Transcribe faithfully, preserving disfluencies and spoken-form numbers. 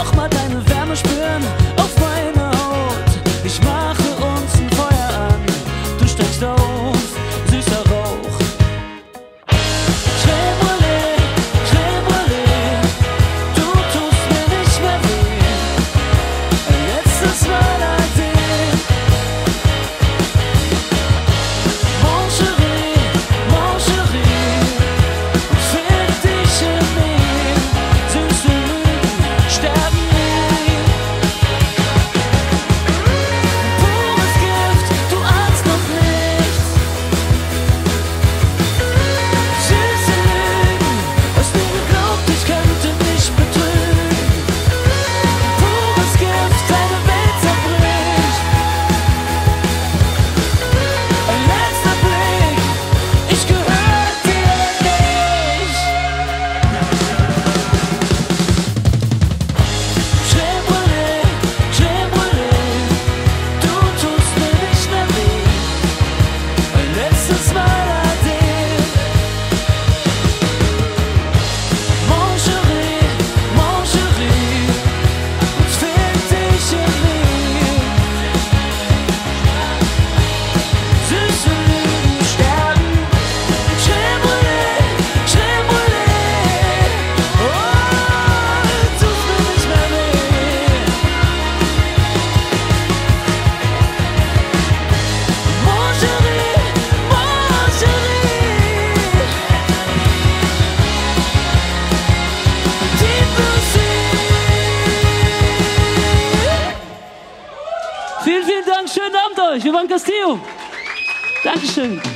nochmal deine Wärme spüren auf meine Haut. Ich mache uns ein Feuer an, du steigst auf, süßer Rauch. Creme Brulee, Creme Brulee, du tust mir nicht mehr weh. Ein letztes Mal Ade. Mon chéri, mon chéri, und find dich in mir. Süße Lügen sterben nie. Pures Gift, du ahnst noch nichts. Süße Lügen, hast du geglaubt, ich könnte dich betrügen. Pures Gift, deine Welt zerbricht. Ein letzter Blick, ich gehör dir nicht. Creme Brulee, Creme Brulee, du tust mir nicht mehr weh. Ein letztes Mal Ade. Mon chéri, mon chéri, und find dich in mir. Süße Lügen sterben. Creme Brulee, Creme Brulee, oh, tut mir nicht mehr weh. Mon chéri, mon chéri, deep blue sea. Vielen, vielen Dank, schönen Abend euch. Wir waren Castillo. Dankeschön.